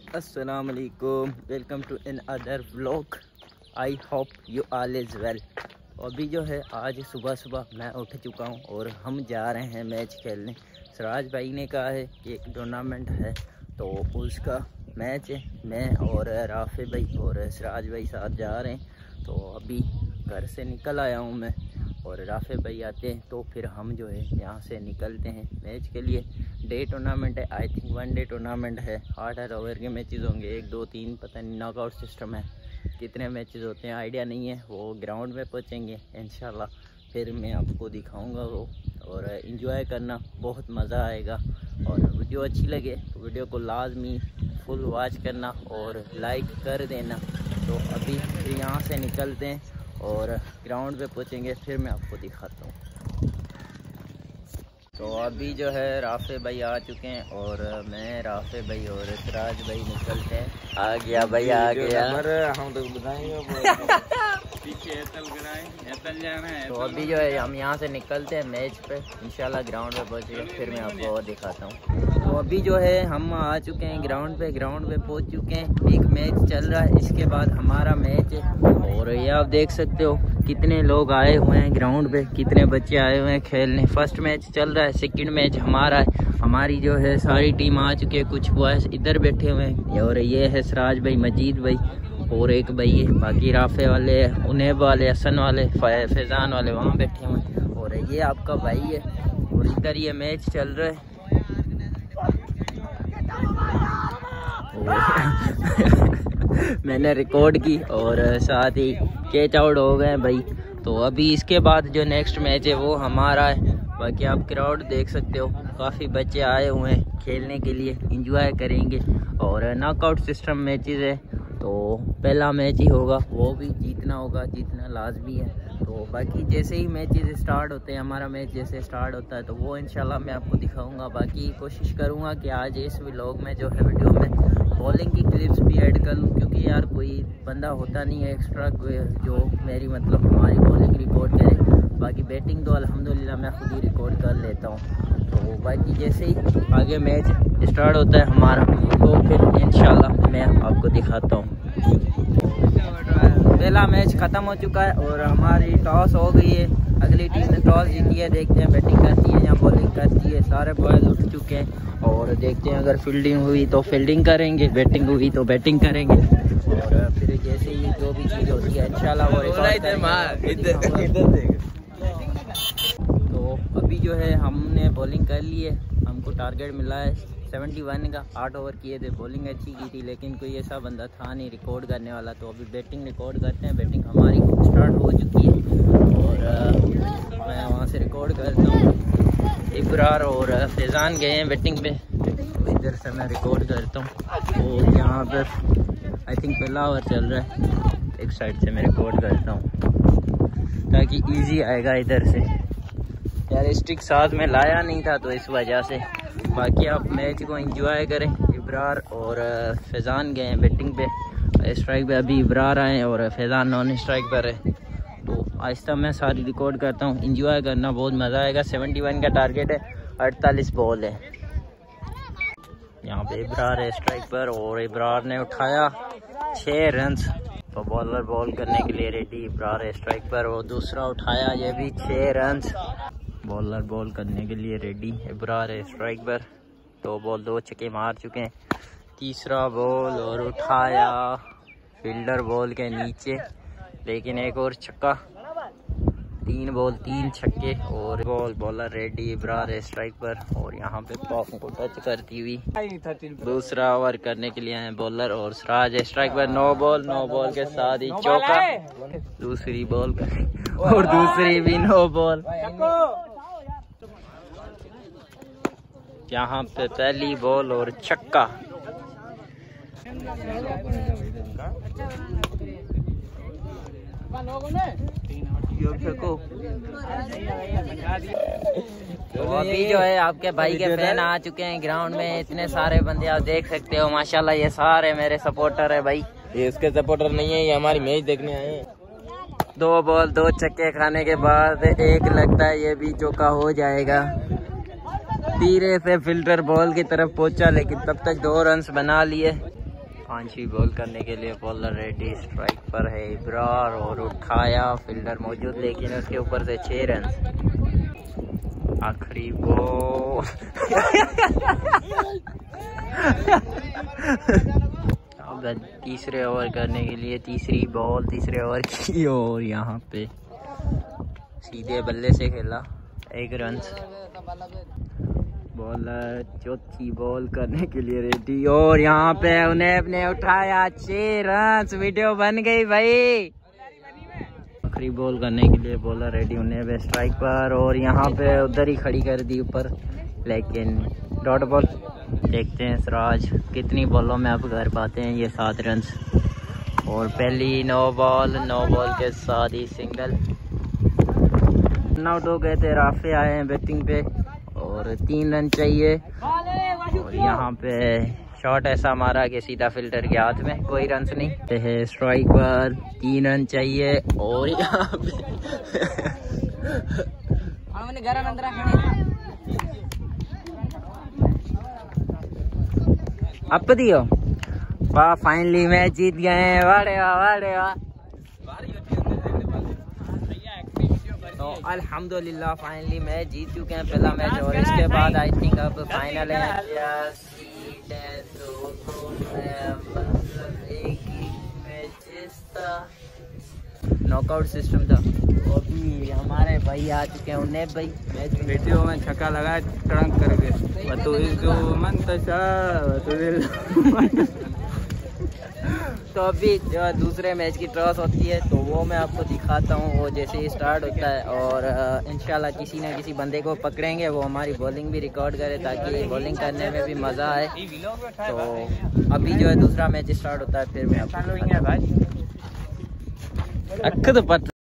अस्सलामुअलैकुम, welcome to another vlog. I hope you all is well. अभी जो है आज सुबह सुबह मैं उठ चुका हूँ और हम जा रहे हैं मैच खेलने। सिराज भाई ने कहा है कि एक टूर्नामेंट है तो उसका मैच है। मैं और राफे भाई और सिराज भाई साथ जा रहे हैं। तो अभी घर से निकल आया हूँ मैं और राफे भाई आते हैं तो फिर हम जो है यहाँ से निकलते हैं मैच के लिए। डे टूर्नामेंट है, आई थिंक 1 डे टूर्नामेंट है। 8 ओवर के मैचेस होंगे, 1 2 3 पता नहीं, नॉकआउट सिस्टम है। कितने मैचेस होते हैं आइडिया नहीं है। वो ग्राउंड में पहुँचेंगे इंशाल्लाह, फिर मैं आपको दिखाऊंगा वो। और इन्जॉय करना, बहुत मज़ा आएगा। और वीडियो अच्छी लगे तो वीडियो को लाजमी फुल वॉच करना और लाइक कर देना। तो अभी यहाँ से निकलते हैं और ग्राउंड पे पहुँचेंगे, फिर मैं आपको दिखाता हूँ। तो अभी जो है राफे भाई आ चुके हैं और मैं, राफे भाई और सिराज भाई निकलते हैं। आ गया भाई, आ गया। हम तो बताएंगे पीछे एतल जाना है। तो अभी जो है हम यहाँ से निकलते हैं मैच पे, इंशाल्लाह ग्राउंड पे पहुँचे फिर मैं आपको और दिखाता हूँ। तो अभी जो है हम आ चुके हैं ग्राउंड पे पहुँच चुके हैं। एक मैच चल रहा है, इसके बाद हमारा मैच है। और ये आप देख सकते हो कितने लोग आए हुए हैं ग्राउंड पे, कितने बच्चे आए हुए हैं खेलने। फर्स्ट मैच चल रहा है, सेकंड मैच हमारा है। हमारी जो है सारी टीम आ चुकी है, कुछ बॉयज इधर बैठे हुए हैं और ये है सिराज भाई, मजीद भाई और एक भाई है। बाकी राफे वाले, उनेब वाले, हसन वाले, फैजान वाले वहाँ बैठे हुए हैं। और ये आपका भाई है और इधर ये मैच चल रहा है। मैंने रिकॉर्ड की और साथ ही कैच आउट हो गए भाई। तो अभी इसके बाद जो नेक्स्ट मैच है वो हमारा है। बाकी आप क्राउड देख सकते हो, काफ़ी बच्चे आए हुए हैं खेलने के लिए, एंजॉय करेंगे। और नॉकआउट सिस्टम मैचेस है तो पहला मैच ही होगा, वो भी जीतना होगा, जीतना लाजमी है। तो बाकी जैसे ही मैचेस स्टार्ट होते हैं, हमारा मैच जैसे स्टार्ट होता है तो वो इंशाल्लाह मैं आपको दिखाऊंगा। बाकी कोशिश करूंगा कि आज इस व्लॉग में जो है वीडियो में बॉलिंग की क्लिप्स भी ऐड कर लूँ, क्योंकि यार कोई बंदा होता नहीं है एक्स्ट्रा जो मेरी मतलब हमारी बॉलिंग रिकॉर्ड करे। बाकी बैटिंग तो अल्हम्दुलिल्लाह मैं खुद ही रिकॉर्ड कर लेता हूँ। तो बाकी जैसे ही आगे मैच स्टार्ट होता है हमारा तो फिर इंशाल्लाह मैं आपको दिखाता हूँ। पहला मैच ख़त्म हो चुका है और हमारी टॉस हो गई है। अगली टीम ने टॉस जीती है, देखते हैं बैटिंग करती है या बॉलिंग करती है। सारे बॉयज उठ चुके हैं और देखते हैं अगर फील्डिंग हुई तो फील्डिंग करेंगे, बैटिंग हुई तो बैटिंग करेंगे। और फिर जैसे ही जो भी चीज़ होती है इंशाल्लाह वो तो अभी जो है हमने बॉलिंग कर ली है। हमको टारगेट मिला है 71 का। 8 ओवर किए थे, बॉलिंग अच्छी की थी लेकिन कोई ऐसा बंदा था नहीं रिकॉर्ड करने वाला। तो अभी बैटिंग रिकॉर्ड करते हैं। बैटिंग हमारी स्टार्ट हो चुकी है और मैं वहाँ से रिकॉर्ड करता हूँ। इब्रार और फैजान गए हैं बैटिंग पे, तो इधर से मैं रिकॉर्ड करता हूँ। और यहाँ पर आई थिंक पहला ओवर चल रहा है, एक साइड से मैं रिकॉर्ड करता हूँ ताकि ईजी आएगा इधर से। यार स्टिक साथ में लाया नहीं था तो इस वजह से। बाकी आप मैच को एंजॉय करें। इब्रार और फैजान गए हैं बैटिंग पे, स्ट्राइक पे अभी इब्रार आए और फैजान नॉन स्ट्राइक पर है। तो आहिस्ता मैं सारी रिकॉर्ड करता हूँ, एंजॉय करना, बहुत मज़ा आएगा। 71 का टारगेट है, 48 बॉल है। यहाँ पे इब्रार है स्ट्राइक पर और इब्रार ने उठाया 6 रन। तो बॉलर बॉल करने के लिए रेडी। इब्रार है स्ट्राइक पर और दूसरा उठाया, ये भी 6 रन। बॉलर बॉल करने के लिए रेडी। इब्रार है स्ट्राइक पर, 2 बॉल 2 छक्के मार चुके हैं। तीसरा बॉल और उठाया, फील्डर बॉल के नीचे, लेकिन एक और छक्का। 3 बॉल 3 छक्के और बॉलर रेडी। इब्रार है स्ट्राइक पर और यहाँ पे पॉप को टच करती हुई दूसरा ओवर करने के लिए हैं बॉलर। और सिराज है स्ट्राइक पर, 9 बॉल के साथ ही चौका। दूसरी बॉल और दूसरी भी 9 बॉल। यहाँ पे पहली बॉल और छक्का। तो अभी जो है आपके भाई के फैन आ चुके हैं ग्राउंड में, इतने सारे बंदे आप देख सकते हो माशाल्लाह। ये सारे मेरे सपोर्टर है भाई। ये इसके सपोर्टर नहीं है, ये हमारी मैच देखने आए हैं। 2 बॉल 2 छक्के खाने के बाद एक लगता है ये भी चौका हो जाएगा। धीरे से फिल्टर बॉल की तरफ पहुंचा लेकिन तब तक 2 रन बना लिए। पांचवी बॉल करने के लिए बॉलर रेडी। स्ट्राइक पर है इब्रार और उठाया, फील्डर मौजूद लेकिन उसके ऊपर से 6 रन। आखिरी बॉल अब तीसरे ओवर करने के लिए तीसरी बॉल तीसरे ओवर की और यहाँ पे सीधे बल्ले से खेला 1 रन। बॉलर चौथी बॉल करने के लिए रेडी और यहाँ पे उन्हें अपने उठाया 6 रन। वीडियो बन गई भाई। आखिरी बॉल करने के लिए बॉलर रेडी उन्हें स्ट्राइक पर और यहाँ पे उधर ही खड़ी कर दी ऊपर, लेकिन डॉट बॉल। देखते हैं सिराज कितनी बॉलों में अब कर पाते हैं ये 7 रन। और पहली 9 बॉल के साथ ही सिंगल। रन आउट हो गए थे। राफे आए हैं बैटिंग पे और 3 रन चाहिए। और यहाँ पे शॉट ऐसा मारा कि सीधा फील्डर के हाथ में, कोई रन नहीं है। स्ट्राइक पर 3 रन चाहिए और यहाँ पे अब दियो वाह, फाइनली मैच जीत गए हैं। वाड़े वाह वाड़े वाह। तो अल्हम्दुलिल्लाह फाइनली मैच जीत चुके हैं, पहला मैच। और इसके बाद आई थिंक अब फाइनल है। नॉकआउट सिस्टम था। और भी हमारे भाई आ चुके हैं, उन्हें भाई मैच वीडियो में छक्का लगा ट्रंक करके तो अभी जो दूसरे मैच की टॉस होती है तो वो मैं आपको दिखाता हूँ। वो जैसे ही स्टार्ट होता है और इंशाल्लाह किसी न किसी बंदे को पकड़ेंगे, वो हमारी बॉलिंग भी रिकॉर्ड करे ताकि बॉलिंग करने में भी मज़ा आए। तो अभी जो है दूसरा मैच स्टार्ट होता है फिर मैं आपको